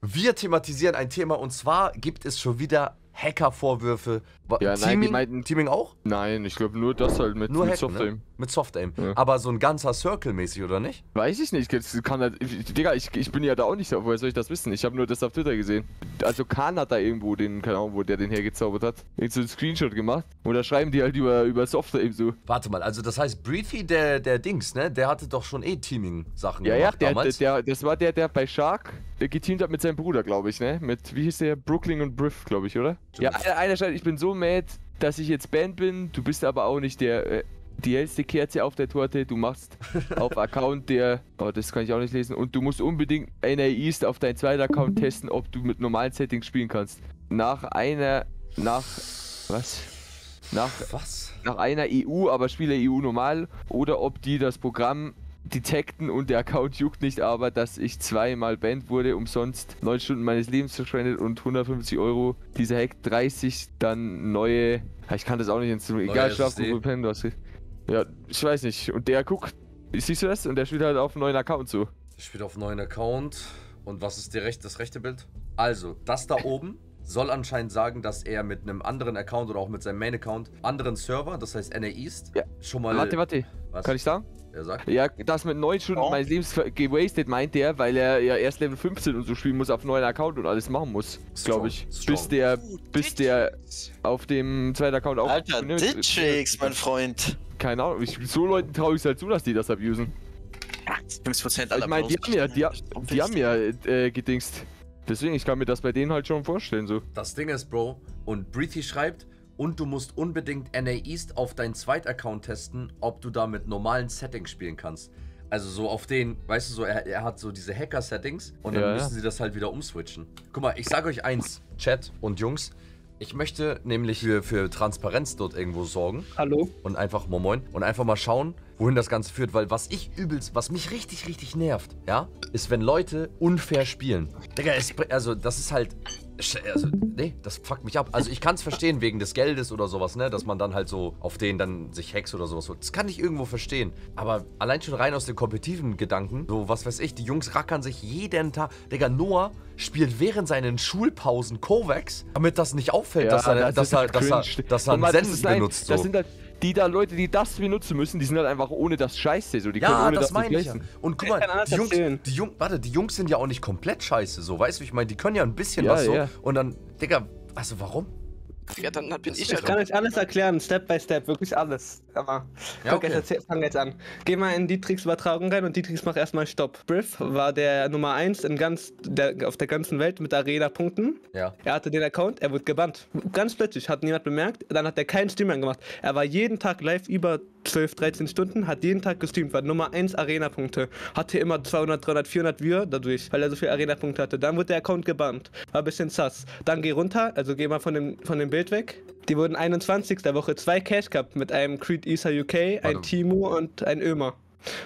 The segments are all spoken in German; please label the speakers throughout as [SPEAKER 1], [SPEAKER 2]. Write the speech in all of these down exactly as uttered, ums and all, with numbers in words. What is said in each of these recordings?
[SPEAKER 1] Wir thematisieren ein Thema und zwar gibt es schon wieder Hacker-Vorwürfe.
[SPEAKER 2] Ja,
[SPEAKER 1] Teaming,
[SPEAKER 2] nein, die meinten...
[SPEAKER 1] Teaming auch?
[SPEAKER 2] Nein, ich glaube nur das halt mit,
[SPEAKER 1] nur
[SPEAKER 2] mit
[SPEAKER 1] Hacken,
[SPEAKER 2] Soft-Aim.
[SPEAKER 1] Ne? Mit Soft-Aim.
[SPEAKER 2] Ja.
[SPEAKER 1] Aber so ein ganzer Circle-mäßig, oder nicht?
[SPEAKER 2] Weiß ich nicht, das kann halt... Digga, ich, ich bin ja da auch nicht so, woher soll ich das wissen? Ich habe nur das auf Twitter gesehen. Also Khan hat da irgendwo den, keine Ahnung, wo der den hergezaubert hat, irgend so einen Screenshot gemacht. Und da schreiben die halt über, über Soft-Aim so.
[SPEAKER 1] Warte mal, also das heißt, Breathy, der, der Dings, ne? Der hatte doch schon eh Teaming-Sachen
[SPEAKER 2] Ja,
[SPEAKER 1] gemacht
[SPEAKER 2] ja, der,
[SPEAKER 1] damals.
[SPEAKER 2] Der, der, das war der, der bei Shark geteamt hat mit seinem Bruder, glaube ich, ne? Mit, wie hieß der? Brooklyn und Briff, glaube ich, oder? Ja, einer, einer schreibt, ich bin so mad, dass ich jetzt Band bin, du bist aber auch nicht der, äh, die hellste Kerze auf der Torte, du machst auf Account der, oh, das kann ich auch nicht lesen, und du musst unbedingt N A East auf deinen zweiten Account testen, ob du mit normalen Settings spielen kannst. Nach einer, nach, was? Nach,
[SPEAKER 1] was?
[SPEAKER 2] Nach einer E U, aber spiele E U normal, oder ob die das Programm detekten und der Account juckt nicht, aber dass ich zweimal banned wurde, umsonst neun Stunden meines Lebens verschwendet und hundertfünfzig Euro. Dieser Hack dreißig, dann neue, ich kann das auch nicht ins, egal, schlafen, pennen, was. Ja, ich weiß nicht. Und der guckt, siehst du das? Und der spielt halt auf einem neuen Account so.
[SPEAKER 1] Der spielt auf einem neuen Account. Und was ist der Recht, das rechte Bild? Also, das da oben soll anscheinend sagen, dass er mit einem anderen Account oder auch mit seinem Main-Account anderen Server, das heißt N A East,
[SPEAKER 2] ja.
[SPEAKER 1] schon mal...
[SPEAKER 2] Warte, warte.
[SPEAKER 1] Was?
[SPEAKER 2] Kann ich sagen?
[SPEAKER 1] Er sagt?
[SPEAKER 2] Ja, das mit neun Stunden oh. meines Lebens gewastet meint der, weil er ja erst Level fünfzehn und so spielen muss auf einem neuen Account und alles machen muss, glaube ich. Strong. Bis der, bis der auf dem zweiten Account auch...
[SPEAKER 3] Alter, Ditchix, mein Freund.
[SPEAKER 2] Keine Ahnung, ich, so Leuten traue ich es halt zu, dass die das abusen.
[SPEAKER 3] Ja, fünfzig Prozent aller
[SPEAKER 2] Ich meine, die haben ja, die, die haben ja äh, gedingst. Deswegen, ich kann mir das bei denen halt schon vorstellen, so.
[SPEAKER 1] Das Ding ist, Bro, und Breathy schreibt, und du musst unbedingt N A East auf deinen Zweit-Account testen, ob du da mit normalen Settings spielen kannst. Also so auf den, weißt du so, er, er hat so diese Hacker-Settings und dann
[SPEAKER 2] ja,
[SPEAKER 1] müssen
[SPEAKER 2] ja.
[SPEAKER 1] sie das halt wieder umswitchen. Guck mal, ich sage euch eins, Chat und Jungs, ich möchte nämlich für, für Transparenz dort irgendwo sorgen.
[SPEAKER 4] Hallo.
[SPEAKER 1] Und einfach, moin moin, und einfach mal schauen, wohin das Ganze führt, weil was ich übelst, was mich richtig, richtig nervt, ja, ist, wenn Leute unfair spielen. Digga, es, also das ist halt, also, nee, das fuckt mich ab. Also ich kann es verstehen wegen des Geldes oder sowas, ne, dass man dann halt so auf den dann sich hext oder sowas holt. Das kann ich irgendwo verstehen. Aber allein schon rein aus den kompetitiven Gedanken, so was weiß ich, die Jungs rackern sich jeden Tag. Digga, Noah spielt während seinen Schulpausen Kovacs, damit das nicht auffällt, ja, dass er,
[SPEAKER 2] das
[SPEAKER 1] dass er, dass er, dass er, dass er einen Senden benutzt. So.
[SPEAKER 2] Das sind halt die da Leute, die das benutzen müssen, die sind halt einfach ohne das Scheiße. So. Die
[SPEAKER 1] ja,
[SPEAKER 2] können ohne
[SPEAKER 1] das,
[SPEAKER 2] das
[SPEAKER 1] meine ich ja. Und guck mal, die Jungs, die, Jung, warte, die Jungs sind ja auch nicht komplett scheiße, so, weißt du, ich meine, die können ja ein bisschen
[SPEAKER 2] ja,
[SPEAKER 1] was so.
[SPEAKER 2] Ja.
[SPEAKER 1] Und dann, Digga, also warum?
[SPEAKER 3] Ja, dann bin ich
[SPEAKER 4] Ich kann euch alles erklären, Step by Step, wirklich alles. Aber
[SPEAKER 1] ja, okay.
[SPEAKER 4] jetzt, fang jetzt an. Geh mal in Dietrichs Übertragung rein und Dietrichs macht erstmal Stopp. Briff war der Nummer eins in ganz der, auf der ganzen Welt mit Arena-Punkten.
[SPEAKER 1] Ja.
[SPEAKER 4] Er hatte den Account, er wurde gebannt. Ganz plötzlich, hat niemand bemerkt. Dann hat er keinen Stream mehr gemacht. Er war jeden Tag live über zwölf, dreizehn Stunden, hat jeden Tag gestreamt, war Nummer eins Arena-Punkte. Hatte immer zweihundert, dreihundert, vierhundert Viewer dadurch, weil er so viele Arena-Punkte hatte. Dann wurde der Account gebannt. War ein bisschen sass. Dann geh runter, also geh mal von dem, von dem Bild weg. Die wurden einundzwanzigster Woche zwei Cash gehabt mit einem Creed Isa U K, ein Timo und ein Ömer.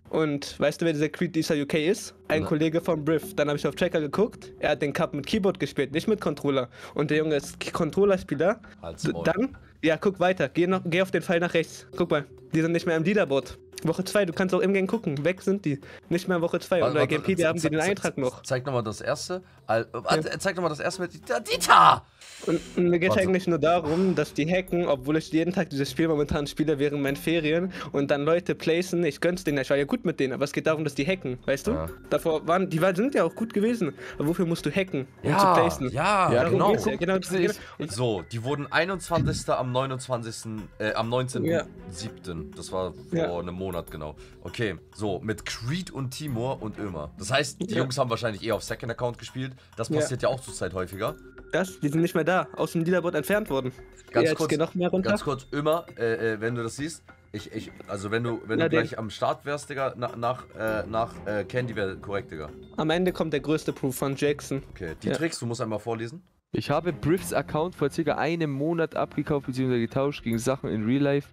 [SPEAKER 4] Und weißt du, wer dieser Creed Isa U K ist? Ein ja. Kollege von Briff. Dann habe ich auf Tracker geguckt. Er hat den Cup mit Keyboard gespielt, nicht mit Controller. Und der Junge ist Controllerspieler. Dann, ja, guck weiter. Geh, noch, geh auf den Pfeil nach rechts. Guck mal, die sind nicht mehr im Leaderboard. Woche zwei, du kannst auch im Game gucken. Weg sind die. Nicht mehr Woche zwei. Und bei G M P, die haben sie den Eintrag noch.
[SPEAKER 1] Zeig nochmal das erste. Äh, ja. Zeig nochmal das erste mit Dieter!
[SPEAKER 4] Und, und mir geht es eigentlich nur darum, dass die hacken, obwohl ich jeden Tag dieses Spiel momentan spiele während meinen Ferien und dann Leute placen, ich gönn's denen, ich war ja gut mit denen, aber es geht darum, dass die hacken, weißt du? Ja. Davor waren, die sind ja auch gut gewesen, aber wofür musst du hacken, um
[SPEAKER 1] ja,
[SPEAKER 4] zu placen?
[SPEAKER 1] Ja, ja, genau.
[SPEAKER 4] Ja, genau, genau.
[SPEAKER 1] So, die wurden einundzwanzigster am neunundzwanzigsten Äh, am neunzehnten siebten Das war vor ja. einem Monat, genau. Okay, so, mit Creed und Timur und Ömer. Das heißt, die ja. Jungs haben wahrscheinlich eher auf Second Account gespielt. Das passiert ja, ja auch zurzeit häufiger.
[SPEAKER 4] Das, die sind nicht mehr da, aus dem Leaderboard entfernt worden.
[SPEAKER 1] Ganz
[SPEAKER 4] ja,
[SPEAKER 1] kurz,
[SPEAKER 4] noch mehr runter.
[SPEAKER 1] ganz kurz, Ömer, äh, äh, wenn du das siehst, ich, ich, also wenn du, wenn Na, du gleich den. am Start wärst, Digga, nach, nach, äh, nach äh, Candy wäre korrekt, Digga.
[SPEAKER 4] Am Ende kommt der größte Proof von Jackson.
[SPEAKER 1] Okay, die ja. Tricks, du musst einmal vorlesen.
[SPEAKER 2] Ich habe Briffs Account vor circa einem Monat abgekauft bzw. getauscht gegen Sachen in Real Life.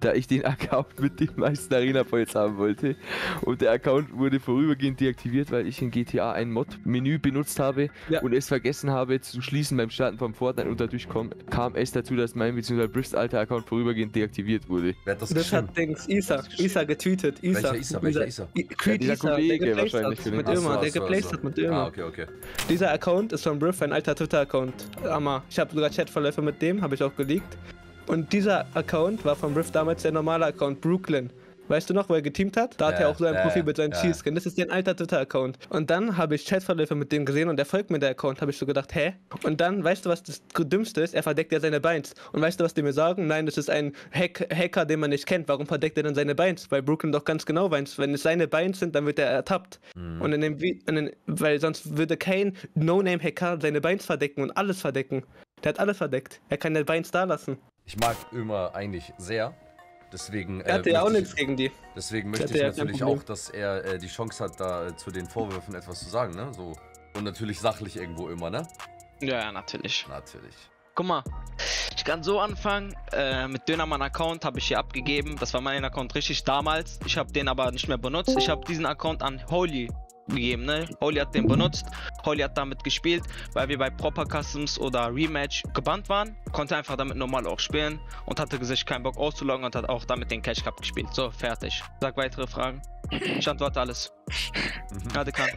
[SPEAKER 2] da ich den Account mit den meisten Arena Points haben wollte. Und der Account wurde vorübergehend deaktiviert, weil ich in G T A ein Mod-Menü benutzt habe
[SPEAKER 4] Ja.
[SPEAKER 2] und es vergessen habe zu schließen beim Starten vom Fortnite. Und dadurch kam, kam es dazu, dass mein bzw. Briffs alter Account vorübergehend deaktiviert wurde.
[SPEAKER 1] Wer hat das,
[SPEAKER 4] Das
[SPEAKER 1] geschrieben?
[SPEAKER 4] hat Dings Isa, Isa getweetet. Isa.
[SPEAKER 1] Welcher Isa? Welcher Isa?
[SPEAKER 4] I- Creed
[SPEAKER 2] dieser
[SPEAKER 4] Isa, der
[SPEAKER 2] Kollege
[SPEAKER 4] geplaced
[SPEAKER 2] wahrscheinlich
[SPEAKER 4] hat
[SPEAKER 2] für den-
[SPEAKER 4] mit
[SPEAKER 1] Ach so,
[SPEAKER 4] Irma,
[SPEAKER 1] ach
[SPEAKER 4] der
[SPEAKER 1] so, ach
[SPEAKER 4] geplaced
[SPEAKER 1] so.
[SPEAKER 4] hat mit Irma.
[SPEAKER 1] Ah, okay, okay.
[SPEAKER 4] Dieser Account ist von Briff, ein alter Twitter-Account. Hammer. Ich habe sogar Chatverläufe mit dem, habe ich auch geleakt. Und dieser Account war von Briff damals der normale Account, Brooklyn. Weißt du noch, wo er geteamt hat? Da hat
[SPEAKER 1] Ja,
[SPEAKER 4] er auch so ein
[SPEAKER 1] ja,
[SPEAKER 4] Profil
[SPEAKER 1] ja,
[SPEAKER 4] mit seinem
[SPEAKER 1] ja.
[SPEAKER 4] Cheese-Skin. Das ist ein alter Twitter-Account. Und dann habe ich Chatverläufe mit dem gesehen und er folgt mir der Account. Habe ich so gedacht, hä? Und dann, weißt du, was das Dümmste ist? Er verdeckt ja seine Beins. Und weißt du, was die mir sagen? Nein, das ist ein Hack Hacker, den man nicht kennt. Warum verdeckt er dann seine Beins? Weil Brooklyn doch ganz genau weiß, wenn es seine Beins sind, dann wird er ertappt.
[SPEAKER 1] Mhm.
[SPEAKER 4] Und in dem, Vi- in den, weil sonst würde kein No-Name-Hacker seine Beins verdecken und alles verdecken. Der hat alles verdeckt. Er kann die Beins da lassen.
[SPEAKER 1] Ich mag Ömer eigentlich sehr. Deswegen,
[SPEAKER 4] Er hatte
[SPEAKER 1] äh,
[SPEAKER 4] ja auch
[SPEAKER 1] möchte
[SPEAKER 4] nichts
[SPEAKER 1] ich,
[SPEAKER 4] gegen die.
[SPEAKER 1] deswegen
[SPEAKER 4] hatte
[SPEAKER 1] möchte ich
[SPEAKER 4] ja kein
[SPEAKER 1] natürlich
[SPEAKER 4] Problem.
[SPEAKER 1] auch, dass er äh, die Chance hat, da äh, zu den Vorwürfen etwas zu sagen, ne? So. Und natürlich sachlich irgendwo immer, ne?
[SPEAKER 5] Ja, ja, natürlich.
[SPEAKER 1] Natürlich.
[SPEAKER 5] Guck mal, ich kann so anfangen. Äh, mit Dönermann-Account habe ich hier abgegeben. Das war mein Account richtig damals. Ich habe den aber nicht mehr benutzt. Ich habe diesen Account an Holy gegeben, ne? Holy hat den benutzt. Holy hat damit gespielt, weil wir bei Proper Customs oder Rematch gebannt waren. Konnte einfach damit normal auch spielen und hatte sich keinen Bock auszuloggen und hat auch damit den Cash Cup gespielt. So, fertig. Sag weitere Fragen. Ich antworte alles. Hatte kann.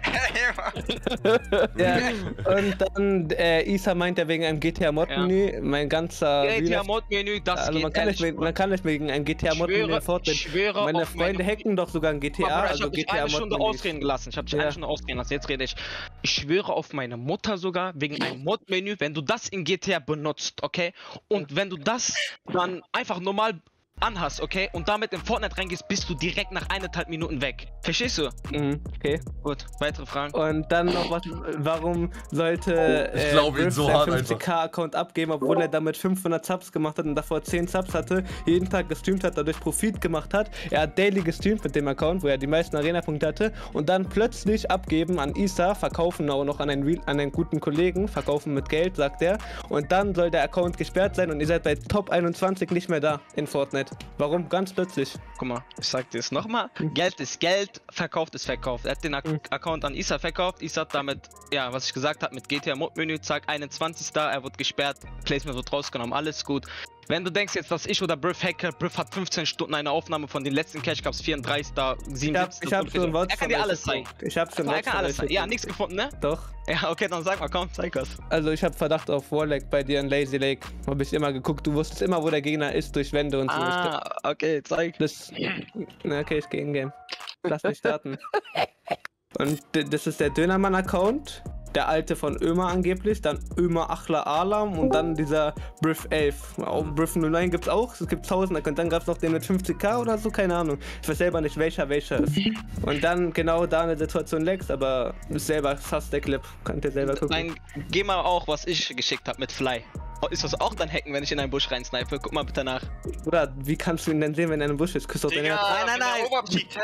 [SPEAKER 4] Ja, und dann, äh, Isa meint er wegen einem G T A-Mod-Menü, mein ganzer...
[SPEAKER 5] G T
[SPEAKER 4] Real-
[SPEAKER 5] A-Mod-Menü, das
[SPEAKER 4] also
[SPEAKER 5] geht
[SPEAKER 4] man kann, nicht,
[SPEAKER 5] ehrlich,
[SPEAKER 4] mit- man kann nicht wegen einem G T A-Mod-Menü
[SPEAKER 5] schwöre,
[SPEAKER 4] in Fortnite...
[SPEAKER 5] schwöre
[SPEAKER 4] Meine
[SPEAKER 5] auf
[SPEAKER 4] Freunde
[SPEAKER 5] meine-
[SPEAKER 4] hacken doch sogar ein G T A,
[SPEAKER 5] Bruder, ich
[SPEAKER 4] also
[SPEAKER 5] hab dich eine Stunde
[SPEAKER 4] G T A-Mod-Menü.
[SPEAKER 5] ausreden gelassen. Ich hab dich
[SPEAKER 4] Ja.
[SPEAKER 5] eine Stunde ausreden lassen. Jetzt rede ich. Ich schwöre auf meine Mutter sogar, wegen einem Mod-Menü, wenn du das in G T A benutzt, okay? Und wenn du das dann einfach normal anhast, okay? Und damit in Fortnite reingehst, bist du direkt nach eineinhalb Minuten weg. Verstehst du?
[SPEAKER 4] Mhm, okay.
[SPEAKER 5] Gut, weitere Fragen.
[SPEAKER 4] Und dann noch was, warum sollte
[SPEAKER 1] Ich
[SPEAKER 4] äh,
[SPEAKER 1] glaub ihn
[SPEAKER 4] Griff
[SPEAKER 1] so
[SPEAKER 4] seinen
[SPEAKER 1] hart
[SPEAKER 4] fünfzig K-Account abgeben, obwohl er damit fünfhundert Subs gemacht hat und davor zehn Subs hatte, jeden Tag gestreamt hat, dadurch Profit gemacht hat. Er hat daily gestreamt mit dem Account, wo er die meisten Arena-Punkte hatte und dann plötzlich abgeben an Isa, verkaufen auch noch an einen, Real, an einen guten Kollegen, verkaufen mit Geld, sagt er. Und dann soll der Account gesperrt sein und ihr seid bei Top einundzwanzig nicht mehr da in Fortnite. Warum? Ganz plötzlich.
[SPEAKER 5] Guck mal, ich sag dir es nochmal. Geld ist Geld, verkauft ist verkauft. Er hat den Ak
[SPEAKER 4] Mhm.
[SPEAKER 5] Account an Isa verkauft. Isa hat damit, ja, was ich gesagt habe, mit G T A-Mod-Menü, zack, einundzwanzig da, er wird gesperrt, Placement wird rausgenommen, alles gut. Wenn du denkst jetzt, dass ich oder Briff hacke, Briff hat fünfzehn Stunden eine Aufnahme von den letzten Cash Cups, vierunddreißig da,
[SPEAKER 4] Ich hab,
[SPEAKER 5] siebenundsiebzig.
[SPEAKER 4] ich hab schon Wort
[SPEAKER 5] Er kann dir alles zeigen.
[SPEAKER 4] Ich hab schon
[SPEAKER 5] Er
[SPEAKER 4] Wort
[SPEAKER 5] kann alles zeigen. Ja, nichts gefunden, ne?
[SPEAKER 4] Doch.
[SPEAKER 5] Ja, okay, dann sag mal, komm, zeig was.
[SPEAKER 4] Also ich habe Verdacht auf Warlock bei dir in Lazy Lake. Habe ich immer geguckt. Du wusstest immer, wo der Gegner ist, durch Wände und so.
[SPEAKER 5] Ah, okay, zeig.
[SPEAKER 4] Das. Na, okay, ich gehe in Game. Lass mich starten. Und d- das ist der Dönermann-Account. Der alte von Ömer angeblich. Dann Ömer Achler Alarm und dann dieser Briff elf. Auch Briff null neun gibt's auch. Es gibt tausend. Und dann gab's noch den mit fünfzig K oder so. Keine Ahnung. Ich weiß selber nicht, welcher welcher ist. Und dann genau da eine Situation Lex, aber ist selber fast der Clip. Könnt ihr selber gucken.
[SPEAKER 5] Dann geh mal auch, was ich geschickt habe mit Fly. Oh, ist das auch dann hacken, wenn ich in einen Busch rein snipe? Guck mal bitte nach.
[SPEAKER 4] Bruder, wie kannst du ihn denn sehen, wenn er in einem Busch ist? Küss doch dein Herz.
[SPEAKER 5] Nein, nein,
[SPEAKER 3] wenn er
[SPEAKER 5] nein.
[SPEAKER 3] Oberfliegt,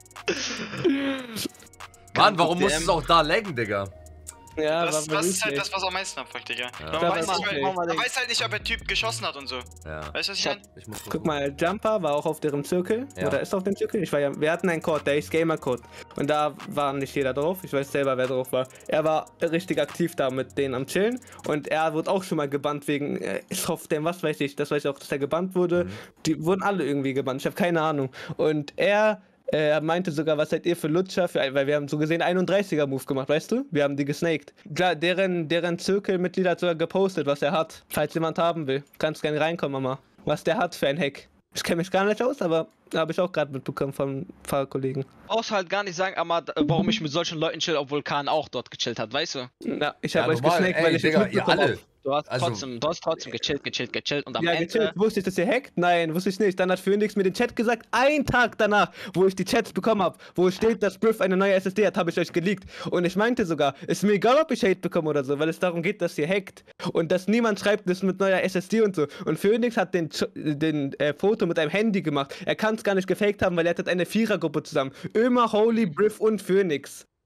[SPEAKER 3] hä?
[SPEAKER 1] Mann, warum muss
[SPEAKER 5] D M.
[SPEAKER 1] es auch da laggen, Digga?
[SPEAKER 4] Ja,
[SPEAKER 3] Das,
[SPEAKER 4] war
[SPEAKER 3] das ist halt
[SPEAKER 4] wirklich.
[SPEAKER 3] das, was am meisten abfuckt, Digga.
[SPEAKER 1] Ja.
[SPEAKER 3] Man,
[SPEAKER 4] Ja,
[SPEAKER 3] weiß
[SPEAKER 4] aber
[SPEAKER 3] nicht,
[SPEAKER 4] okay.
[SPEAKER 3] man, man weiß halt nicht, ob der Typ geschossen hat und so.
[SPEAKER 1] Ja.
[SPEAKER 3] Weißt du, was ich
[SPEAKER 5] Ich hab-
[SPEAKER 3] meine?
[SPEAKER 1] Ich muss
[SPEAKER 4] Guck mal, Jumper war auch auf deren Zirkel.
[SPEAKER 1] Ja.
[SPEAKER 4] Oder ist auf dem Zirkel? Ich war ja, wir hatten einen Code, der ist Gamer-Code. Und da war nicht jeder drauf. Ich weiß selber, wer drauf war. Er war richtig aktiv da mit denen am Chillen. Und er wurde auch schon mal gebannt wegen äh, Softdam, was weiß ich. Das weiß ich auch, dass er gebannt wurde.
[SPEAKER 1] Mhm.
[SPEAKER 4] Die wurden alle irgendwie gebannt. Ich habe keine Ahnung. Und er. äh, Er meinte sogar, was seid ihr für Lutscher? Für, weil wir haben so gesehen einunddreißiger-Move gemacht, weißt du? Wir haben die gesnaked. Klar, deren, deren Zirkelmitglied hat sogar gepostet, was er hat. Falls jemand haben will, kannst gerne reinkommen, Mama. Was der hat für ein Hack. Ich kenne mich gar nicht aus, aber habe ich auch gerade mitbekommen von Fahrkollegen.
[SPEAKER 5] Brauchst halt gar nicht sagen, Ahmad, äh, warum ich mit solchen Leuten chill, obwohl Kahn auch dort gechillt hat, weißt du?
[SPEAKER 4] Na, ich
[SPEAKER 1] Ja,
[SPEAKER 4] habe euch
[SPEAKER 1] normal,
[SPEAKER 4] gesnackt,
[SPEAKER 1] ey,
[SPEAKER 4] weil ich
[SPEAKER 1] Digga,
[SPEAKER 4] es
[SPEAKER 1] ihr
[SPEAKER 4] mitbekommen
[SPEAKER 1] alle.
[SPEAKER 4] habe.
[SPEAKER 5] Du hast,
[SPEAKER 1] Also-
[SPEAKER 5] trotzdem, du hast trotzdem gechillt, gechillt, gechillt und am
[SPEAKER 4] Ja,
[SPEAKER 5] Ende...
[SPEAKER 4] gechillt. Wusste ich, dass ihr hackt? Nein, wusste ich nicht. Dann hat Phoenix mir den Chat gesagt, einen Tag danach, wo ich die Chats bekommen habe, wo steht, dass Briff eine neue S S D hat, habe ich euch geleakt. Und ich meinte sogar, ist mir egal, ob ich Hate bekomme oder so, weil es darum geht, dass ihr hackt. Und dass niemand schreibt, das mit neuer S S D und so. Und Phoenix hat den, Ch- den äh, Foto mit einem Handy gemacht. Er kann es gar nicht gefaked haben, weil er hat eine Vierergruppe zusammen. Ömer, Holy, Briff und Phoenix.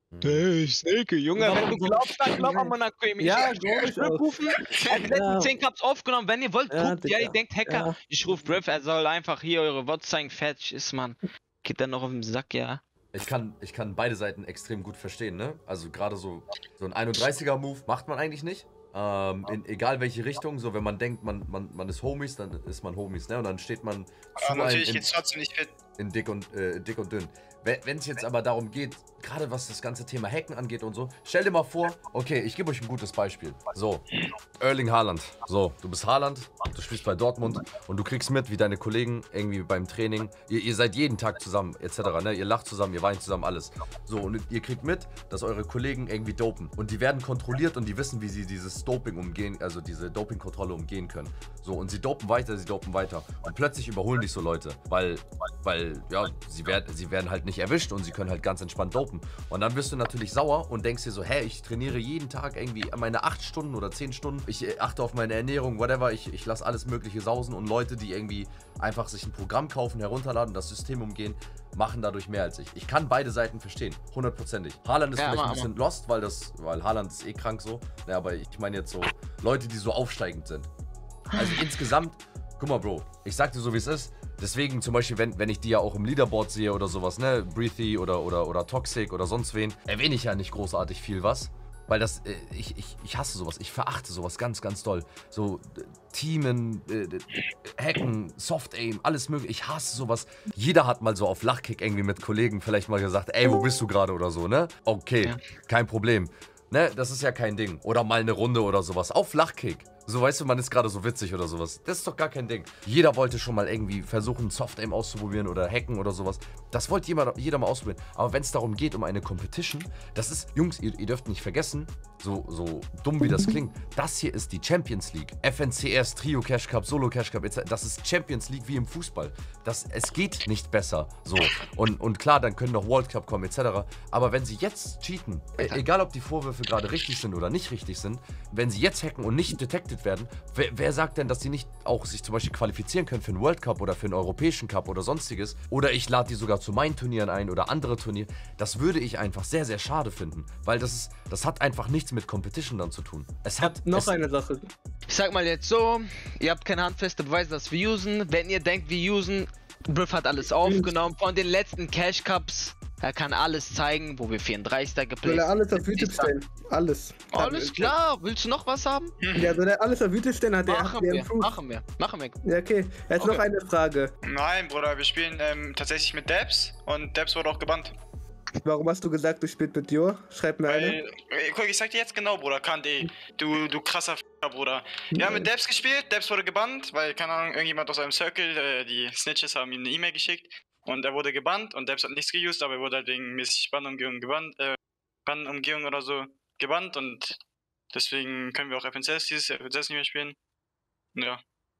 [SPEAKER 5] Ich Snake, Junge, wenn du glaubst, dann glaub an meiner Queen.
[SPEAKER 4] Ja,
[SPEAKER 5] ich
[SPEAKER 4] glaub ich
[SPEAKER 5] Brief
[SPEAKER 4] auch.
[SPEAKER 5] rufen. Er hat die letzten
[SPEAKER 4] Ja.
[SPEAKER 5] zehn Cups aufgenommen. Wenn ihr wollt,
[SPEAKER 4] Ja,
[SPEAKER 5] guckt. Ja,
[SPEAKER 4] Digga.
[SPEAKER 5] ihr denkt Hacker.
[SPEAKER 4] Ja.
[SPEAKER 5] Ich ruf Brief, er soll einfach hier eure Worte zeigen. Fertig ist, man. Geht dann noch auf den Sack, ja.
[SPEAKER 1] Ich kann, ich kann beide Seiten extrem gut verstehen, ne? Also gerade so, so ein einunddreißiger-Move macht man eigentlich nicht. Ähm, in egal welche Richtung, so wenn man denkt, man, man, man ist Homies, dann ist man Homies, ne? Und dann steht man
[SPEAKER 3] Aber
[SPEAKER 1] zu einem
[SPEAKER 3] natürlich
[SPEAKER 1] in,
[SPEAKER 3] geht's trotzdem nicht fit.
[SPEAKER 1] in dick und, äh, dick und dünn. Wenn es jetzt aber darum geht, gerade was das ganze Thema Hacken angeht und so, stell dir mal vor, okay, ich gebe euch ein gutes Beispiel. So, Erling Haaland. So, du bist Haaland, du spielst bei Dortmund und du kriegst mit, wie deine Kollegen irgendwie beim Training, ihr, ihr seid jeden Tag zusammen, et cetera, ne? Ihr lacht zusammen, ihr weint zusammen, alles. So, und ihr kriegt mit, dass eure Kollegen irgendwie dopen. Und die werden kontrolliert und die wissen, wie sie dieses Doping umgehen, also diese Dopingkontrolle umgehen können. So, und sie dopen weiter, sie dopen weiter. Und plötzlich überholen dich so Leute, weil, weil, ja, sie werden, sie werden halt nicht erwischt und sie können halt ganz entspannt dopen. Und dann bist du natürlich sauer und denkst dir so, hä, ich trainiere jeden Tag irgendwie meine acht Stunden oder zehn Stunden, ich äh, achte auf meine Ernährung, whatever, ich, ich lasse alles mögliche sausen und Leute, die irgendwie einfach sich ein Programm kaufen, herunterladen, das System umgehen, machen dadurch mehr als ich. Ich kann beide Seiten verstehen, hundertprozentig. Haaland ist
[SPEAKER 5] Ja,
[SPEAKER 1] vielleicht
[SPEAKER 5] aber-
[SPEAKER 1] ein bisschen lost, weil das, weil Haaland ist eh krank so, ja, aber ich meine jetzt so Leute, die so aufsteigend sind. Also insgesamt, guck mal, Bro, ich sag dir so, wie es ist. Deswegen zum Beispiel, wenn, wenn ich die ja auch im Leaderboard sehe oder sowas, ne, Breathy oder, oder, oder Toxic oder sonst wen, erwähne ich ja nicht großartig viel was. Weil das, äh, ich, ich, ich hasse sowas, ich verachte sowas ganz, ganz doll. So, äh, Teamen, äh, äh, Hacken, Soft-Aim, alles mögliche. Ich hasse sowas. Jeder hat mal so auf Lachkick irgendwie mit Kollegen vielleicht mal gesagt, ey, wo bist du gerade oder so, ne? Okay,
[SPEAKER 5] Ja.
[SPEAKER 1] kein Problem. Ne, das ist ja kein Ding. Oder mal eine Runde oder sowas. Auf Flachkick. So, weißt du, man ist gerade so witzig oder sowas. Das ist doch gar kein Ding. Jeder wollte schon mal irgendwie versuchen, Soft-Aim auszuprobieren oder hacken oder sowas. Das wollte jeder, jeder mal ausprobieren. Aber wenn es darum geht, um eine Competition, das ist, Jungs, ihr, ihr dürft nicht vergessen, so, so dumm wie das klingt, das hier ist die Champions League. F N C S, Trio Cash Cup, Solo Cash Cup, et cetera. Das ist Champions League wie im Fußball. Das, es geht nicht besser. So. Und, und klar, dann können noch World Cup kommen, et cetera. Aber wenn sie jetzt cheaten, e egal ob die Vorwürfe gerade richtig sind oder nicht richtig sind, wenn sie jetzt hacken und nicht detected werden, wer, wer sagt denn, dass sie nicht auch sich zum Beispiel qualifizieren können für einen World Cup oder für einen Europäischen Cup oder sonstiges? Oder ich lade die sogar zu meinen Turnieren ein oder andere Turniere. Das würde ich einfach sehr, sehr schade finden. Weil das ist, das hat einfach nichts mit Competition dann zu tun. Es hat
[SPEAKER 4] Noch
[SPEAKER 1] es,
[SPEAKER 4] eine Sache.
[SPEAKER 5] Ich sag mal jetzt so, ihr habt keine handfeste Beweise, dass wir usen. Wenn ihr denkt, wir usen, Brief hat alles aufgenommen. Von den letzten Cash Cups, er kann alles zeigen, wo wir vierunddreißiger
[SPEAKER 4] Soll
[SPEAKER 5] geplaced
[SPEAKER 4] er alles auf
[SPEAKER 5] sind.
[SPEAKER 4] YouTube stellen? Alles.
[SPEAKER 5] Alles klar, willst du noch was haben?
[SPEAKER 4] Ja, soll er alles auf YouTube stellen? Hat er
[SPEAKER 5] Machen
[SPEAKER 4] hat er
[SPEAKER 5] wir,
[SPEAKER 4] improved.
[SPEAKER 5] machen wir, machen wir.
[SPEAKER 4] Ja, okay. Jetzt
[SPEAKER 5] Okay.
[SPEAKER 4] noch eine Frage.
[SPEAKER 3] Nein, Bruder, wir spielen ähm, tatsächlich mit Debs und Debs wurde auch gebannt.
[SPEAKER 4] Warum hast du gesagt, du spielst mit Dior? Schreib mir eine.
[SPEAKER 3] Weil, äh, guck, ich sag dir jetzt genau, Bruder, K D, du, du krasser F***er, Bruder. Wir haben mit Debs gespielt, Debs wurde gebannt, weil, keine Ahnung, irgendjemand aus einem Circle, äh, die Snitches haben ihm eine E-Mail geschickt und er wurde gebannt und Debs hat nichts geused, aber er wurde halt wegen mäßig Bannumgehung gebannt, äh, Bannumgehung oder so gebannt und deswegen können wir auch F N C S dieses F N C S nicht mehr spielen. Ja.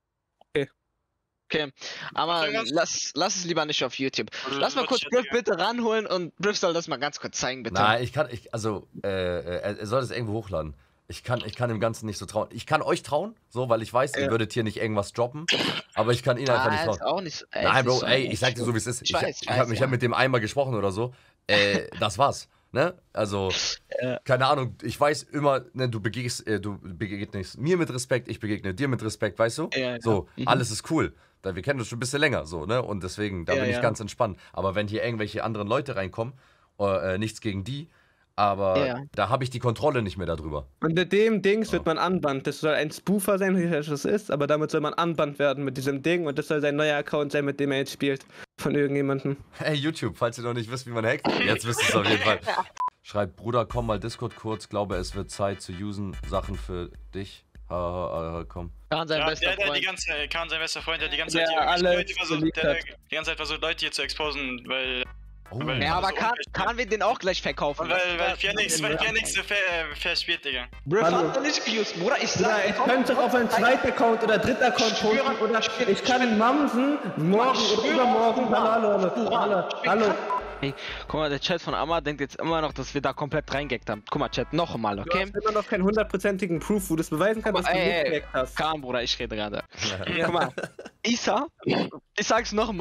[SPEAKER 5] Okay, aber
[SPEAKER 3] Irgendwas?
[SPEAKER 5] lass, lass es lieber nicht auf YouTube. Lass mal kurz Brief bitte ranholen und Brief soll das mal ganz kurz zeigen, bitte.
[SPEAKER 1] Nein, ich kann, ich, also, äh, er, er soll das irgendwo hochladen. Ich kann, ich kann dem Ganzen nicht so trauen. Ich kann euch trauen, so, weil ich weiß, ihr
[SPEAKER 4] Ja.
[SPEAKER 1] würdet hier nicht irgendwas droppen. Aber ich kann ihn einfach nicht
[SPEAKER 5] Ah, ist
[SPEAKER 1] trauen.
[SPEAKER 5] auch nicht. ey,
[SPEAKER 1] Nein,
[SPEAKER 5] ist
[SPEAKER 1] Bro,
[SPEAKER 5] nicht so.
[SPEAKER 1] ey, ich sag dir so, wie es ist.
[SPEAKER 5] Ich
[SPEAKER 1] Ich,
[SPEAKER 5] weiß,
[SPEAKER 1] ich,
[SPEAKER 5] ich
[SPEAKER 1] hab,
[SPEAKER 5] weiß,
[SPEAKER 1] ich
[SPEAKER 5] ja.
[SPEAKER 1] hab mit dem einmal gesprochen oder so. Äh, das war's. Ne? Also, keine Ahnung, ich weiß immer, ne, du begegnest, äh, du begegnest mir mit Respekt, ich begegne dir mit Respekt, weißt du?
[SPEAKER 5] Ja, ja.
[SPEAKER 1] So,
[SPEAKER 5] Mhm.
[SPEAKER 1] alles ist cool. Da, wir kennen uns schon ein bisschen länger, so, ne? Und deswegen, da
[SPEAKER 5] Ja,
[SPEAKER 1] bin ich
[SPEAKER 5] ja.
[SPEAKER 1] ganz entspannt. Aber wenn hier irgendwelche anderen Leute reinkommen, äh, nichts gegen die, aber
[SPEAKER 5] Ja.
[SPEAKER 1] da habe ich die Kontrolle nicht mehr darüber.
[SPEAKER 4] Und mit dem Dings
[SPEAKER 1] Oh.
[SPEAKER 4] wird man anbannt. Das soll ein Spoofer sein, wie das ist, aber damit soll man anbannt werden mit diesem Ding und das soll sein neuer Account sein, mit dem er jetzt spielt. Von irgendjemandem.
[SPEAKER 1] Hey, YouTube, falls ihr noch nicht wisst, wie man hackt, jetzt wisst ihr es auf jeden Fall. Schreibt, Bruder, komm mal Discord kurz, glaube es wird Zeit zu usen, Sachen für dich. Ha, ha, ha, komm.
[SPEAKER 5] Kann sein
[SPEAKER 3] Ja,
[SPEAKER 5] bester
[SPEAKER 3] der, der die
[SPEAKER 5] Freund.
[SPEAKER 3] ganze, Kahn, sein bester Freund, der die ganze
[SPEAKER 4] Der
[SPEAKER 3] Zeit hier irgendwelche
[SPEAKER 4] alle
[SPEAKER 3] Leute versucht,
[SPEAKER 4] geleakt
[SPEAKER 3] der,
[SPEAKER 4] hat.
[SPEAKER 3] die ganze Zeit versucht, Leute hier zu exposen, weil,
[SPEAKER 1] Oh,
[SPEAKER 3] weil-
[SPEAKER 5] Ja, aber
[SPEAKER 3] Also,
[SPEAKER 5] kann,
[SPEAKER 3] unrecht.
[SPEAKER 5] kann wir den auch gleich verkaufen?
[SPEAKER 3] weil, weil Phoenix, weil Phoenix so fair, äh, fair spielt, Digga.
[SPEAKER 5] Brief
[SPEAKER 4] Hallo.
[SPEAKER 5] hat er nicht geused, Bruder. Ich
[SPEAKER 4] Ja,
[SPEAKER 5] sag,
[SPEAKER 4] ich könnte auch auf einen zweiten Account oder dritten Account posten oder ich kann Mamsen morgen oder übermorgen. Hallo, hallo, hallo, hallo.
[SPEAKER 5] Hey, guck mal, der Chat von Amma denkt jetzt immer noch, dass wir da komplett reingeckt haben. Guck mal, Chat, noch einmal,
[SPEAKER 4] Du
[SPEAKER 5] okay?
[SPEAKER 4] hast immer noch keinen hundertprozentigen Proof, wo du es beweisen kannst, dass du
[SPEAKER 5] Ey,
[SPEAKER 4] nicht
[SPEAKER 5] ey,
[SPEAKER 4] gehackt hast.
[SPEAKER 5] Kahn, Bruder, ich rede gerade. Guck mal, Isa, ich sag's noch mal.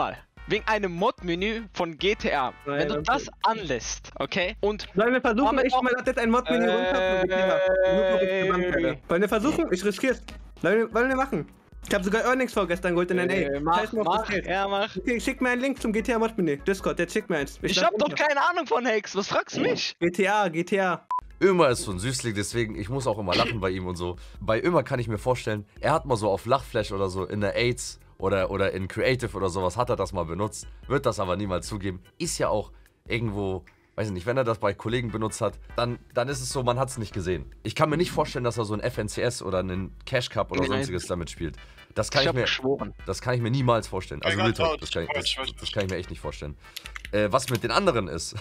[SPEAKER 5] wegen einem Mod-Menü von G T A.
[SPEAKER 4] Nein,
[SPEAKER 5] Wenn du
[SPEAKER 4] okay.
[SPEAKER 5] das anlässt, okay? Und
[SPEAKER 4] Sollen wir versuchen,
[SPEAKER 5] Damit
[SPEAKER 4] ich
[SPEAKER 5] auch-
[SPEAKER 4] mal jetzt ein Mod-Menü runter von G T A. Nur, ob ich gebannt werde. Wollen wir versuchen? Ich riskier's. Wollen wir, wollen wir machen? Ich habe sogar Earnings vorgestern geholt in N A.
[SPEAKER 5] Äh, mach,
[SPEAKER 4] Scheiß mal auf das
[SPEAKER 5] mach,
[SPEAKER 4] Geld.
[SPEAKER 5] ja, mach.
[SPEAKER 4] Okay, schick mir einen Link zum G T A-Mod-Menü. Discord, jetzt schick mir eins.
[SPEAKER 5] Ich
[SPEAKER 4] lad
[SPEAKER 5] hab doch
[SPEAKER 4] runter.
[SPEAKER 5] keine Ahnung von Hacks, was fragst du mich?
[SPEAKER 4] G T A, G T A.
[SPEAKER 1] Ömer ist so ein Süßling, deswegen, ich muss auch immer lachen bei ihm und so. Bei Ömer kann ich mir vorstellen, er hat mal so auf Lachflash oder so in der AIDS oder, oder in Creative oder sowas, hat er das mal benutzt, wird das aber niemals zugeben. Ist ja auch irgendwo, weiß ich nicht, wenn er das bei Kollegen benutzt hat, dann, dann ist es so, man hat es nicht gesehen. Ich kann mir nicht vorstellen, dass er so ein F N C S oder einen Cash Cup oder
[SPEAKER 5] Nein.
[SPEAKER 1] sonstiges damit spielt. Das kann
[SPEAKER 5] Ich
[SPEAKER 1] ich,
[SPEAKER 5] hab
[SPEAKER 1] mir,
[SPEAKER 5] geschworen.
[SPEAKER 1] das kann ich mir niemals vorstellen. Also
[SPEAKER 3] Ja,
[SPEAKER 1] Real
[SPEAKER 3] Gott,
[SPEAKER 1] Talk, das kann, ich,
[SPEAKER 3] ich
[SPEAKER 1] das,
[SPEAKER 3] weiß, ich weiß.
[SPEAKER 1] das kann ich mir echt nicht vorstellen. Äh, was mit den anderen ist,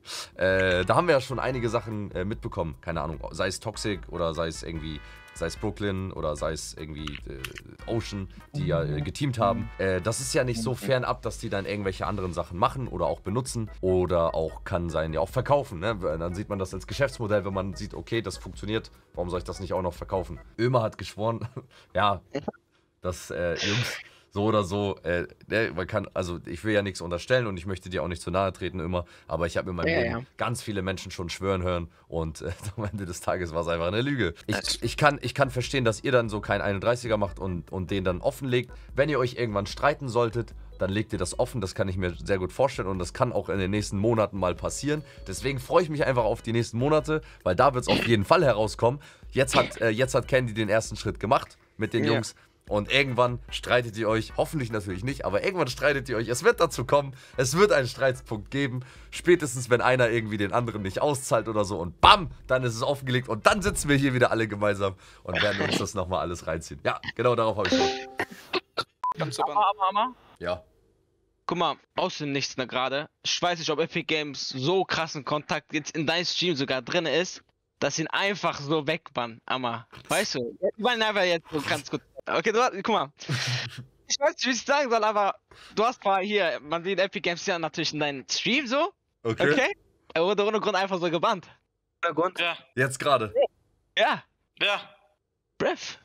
[SPEAKER 1] äh, da haben wir ja schon einige Sachen äh, mitbekommen. Keine Ahnung, sei es Toxic oder sei es irgendwie, sei es Brooklyn oder sei es irgendwie äh, Ocean, die ja äh, geteamt haben. Äh, das ist ja nicht so fernab, dass die dann irgendwelche anderen Sachen machen oder auch benutzen oder auch, kann sein, ja auch verkaufen. Ne? Dann sieht man das als Geschäftsmodell, wenn man sieht, okay, das funktioniert, warum soll ich das nicht auch noch verkaufen? Ömer hat geschworen, ja, dass äh, Jungs, so oder so, äh, ne, man kann, also ich will ja nichts unterstellen und ich möchte dir auch nicht zu nahe treten immer, aber ich habe in meinem
[SPEAKER 5] Ja,
[SPEAKER 1] Leben
[SPEAKER 5] ja.
[SPEAKER 1] ganz viele Menschen schon schwören hören und äh, am Ende des Tages war es einfach eine Lüge. Ich, ich, kann, ich kann verstehen, dass ihr dann so kein einunddreißiger macht und, und den dann offenlegt. Wenn ihr euch irgendwann streiten solltet, dann legt ihr das offen, das kann ich mir sehr gut vorstellen und das kann auch in den nächsten Monaten mal passieren. Deswegen freue ich mich einfach auf die nächsten Monate, weil da wird es auf jeden Fall herauskommen. Jetzt hat, äh, jetzt hat Candy den ersten Schritt gemacht mit den
[SPEAKER 5] Ja.
[SPEAKER 1] Jungs. Und irgendwann streitet ihr euch, hoffentlich natürlich nicht, aber irgendwann streitet ihr euch. Es wird dazu kommen, es wird einen Streitpunkt geben. Spätestens, wenn einer irgendwie den anderen nicht auszahlt oder so und bam, dann ist es offengelegt und dann sitzen wir hier wieder alle gemeinsam und werden uns das nochmal alles reinziehen. Ja, genau darauf habe ich Bock.
[SPEAKER 3] Ganz
[SPEAKER 5] Aber, aber, aber.
[SPEAKER 1] Ja.
[SPEAKER 5] Guck mal, aus dem Nichts ne gerade. Ich weiß nicht, ob Epic Games so krassen Kontakt jetzt in deinem Stream sogar drin ist, dass sie ihn einfach so wegbannen. Aber, weißt du, ich meine einfach jetzt so ganz gut. Okay, du hast, guck mal. Ich weiß nicht, wie ich sagen soll, aber du hast mal hier, man sieht Epic Games ja natürlich in deinem Stream so.
[SPEAKER 1] Okay.
[SPEAKER 5] Okay? Er wurde ohne Grund einfach so gebannt.
[SPEAKER 4] Grund.
[SPEAKER 3] Ja,
[SPEAKER 1] Jetzt gerade.
[SPEAKER 5] Ja,
[SPEAKER 3] ja.
[SPEAKER 5] Breath.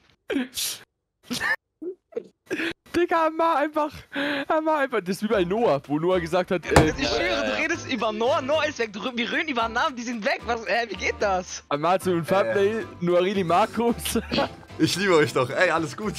[SPEAKER 2] Digga, mal einfach, mal einfach. Das ist wie bei Noah, wo Noah gesagt hat, äh,
[SPEAKER 5] Ich schwöre, du redest über Noah, Noah ist weg, du- wir reden über Namen, die sind weg. Was, äh, wie geht das?
[SPEAKER 2] einmal zu einem Thumbnail, Noarili Markus.
[SPEAKER 1] Ich liebe euch doch. Ey, alles gut.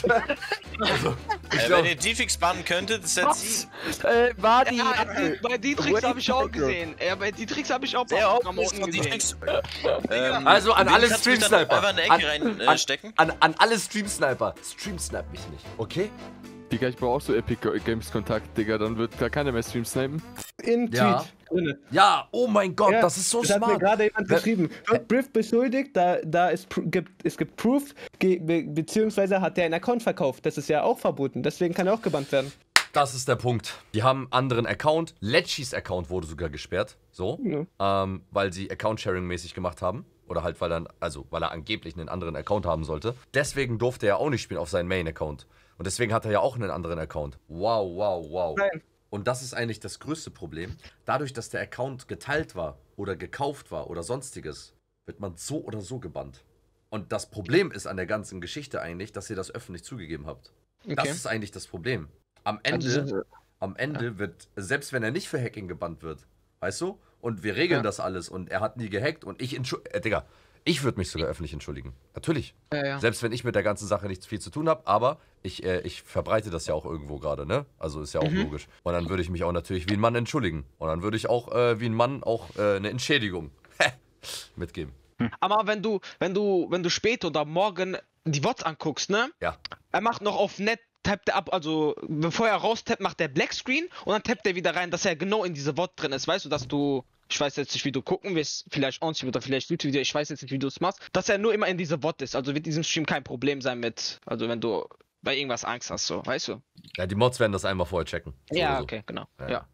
[SPEAKER 1] Also, ich
[SPEAKER 6] Äh,
[SPEAKER 1] glaub,
[SPEAKER 6] wenn ihr Defix bannen könntet, ist jetzt sie.
[SPEAKER 2] äh, war die.
[SPEAKER 5] Ja, die, bei die Tricks habe ich auch gesehen. Ja, bei die Tricks habe ich auch
[SPEAKER 6] Sehr
[SPEAKER 5] paar
[SPEAKER 6] oft
[SPEAKER 5] Klamotten
[SPEAKER 6] von
[SPEAKER 5] gesehen.
[SPEAKER 6] Defix. Ähm,
[SPEAKER 1] Also an
[SPEAKER 6] wen
[SPEAKER 1] alle
[SPEAKER 6] kannst du mich dann
[SPEAKER 1] Stream-Sniper.
[SPEAKER 6] Einfach in eine Ecke rein äh,
[SPEAKER 1] an,
[SPEAKER 6] stecken.
[SPEAKER 1] an, an alle Stream-Sniper. Stream-Snipe mich nicht, okay?
[SPEAKER 2] Digga, ich brauch auch so Epic Games Kontakt, Digga, dann wird da keiner mehr Stream snipen.
[SPEAKER 4] In Tweet.
[SPEAKER 1] Ja.
[SPEAKER 4] Drinne.
[SPEAKER 1] Ja, oh mein Gott,
[SPEAKER 4] Ja,
[SPEAKER 1] das ist so
[SPEAKER 4] das hat mir
[SPEAKER 1] smart.
[SPEAKER 4] gerade jemand
[SPEAKER 1] Wer-
[SPEAKER 4] geschrieben. Wird Brief beschuldigt, da, da es, pr- gibt, es gibt Proof, ge, be, beziehungsweise hat der einen Account verkauft. Das ist ja auch verboten, deswegen kann er auch gebannt werden.
[SPEAKER 1] Das ist der Punkt. Die haben einen anderen Account. Letschis Account wurde sogar gesperrt. So.
[SPEAKER 4] Ja.
[SPEAKER 1] Ähm, weil sie Account-Sharing-mäßig gemacht haben. Oder halt, weil er, also, weil er angeblich einen anderen Account haben sollte. Deswegen durfte er auch nicht spielen auf seinen Main-Account. Und deswegen hat er ja auch einen anderen Account. Wow, wow, wow.
[SPEAKER 4] Nein.
[SPEAKER 1] Und das ist eigentlich das größte Problem. Dadurch, dass der Account geteilt war oder gekauft war oder sonstiges, wird man so oder so gebannt. Und das Problem ist an der ganzen Geschichte eigentlich, dass ihr das öffentlich zugegeben habt. Das
[SPEAKER 5] Okay.
[SPEAKER 1] ist eigentlich das Problem. Am Ende,
[SPEAKER 5] Also,
[SPEAKER 1] am Ende wird, selbst wenn er nicht für Hacking gebannt wird, weißt du? Und wir regeln
[SPEAKER 5] Ja.
[SPEAKER 1] das alles und er hat nie gehackt und ich entschuldige, äh, Digga, ich würde mich sogar öffentlich entschuldigen. Natürlich.
[SPEAKER 5] Ja, ja.
[SPEAKER 1] Selbst wenn ich mit der ganzen Sache nicht viel zu tun habe, aber ich, äh, ich verbreite das ja auch irgendwo gerade, ne? Also ist ja auch logisch. Und dann würde ich mich auch natürlich wie ein Mann entschuldigen. Und dann würde ich auch äh, wie ein Mann auch äh, eine Entschädigung mitgeben.
[SPEAKER 5] Aber wenn du, wenn du, wenn du später oder morgen die Bots anguckst, ne?
[SPEAKER 1] Ja.
[SPEAKER 5] Er macht noch auf Net, tappt er ab, also bevor er raustappt, macht der Black Screen und dann tappt er wieder rein, dass er genau in diese Bot drin ist. Weißt du, dass du, ich weiß jetzt nicht, wie du gucken willst, vielleicht OnStream oder vielleicht YouTube-Video, ich weiß jetzt nicht, wie du es machst, dass er nur immer in diese Bot ist. Also wird diesem Stream kein Problem sein mit, also wenn du bei irgendwas Angst hast, so, weißt du?
[SPEAKER 1] Ja, die Mods werden das einmal vorher checken. So
[SPEAKER 5] Ja,
[SPEAKER 1] oder so.
[SPEAKER 5] okay, genau.
[SPEAKER 1] Ja.
[SPEAKER 5] Ja.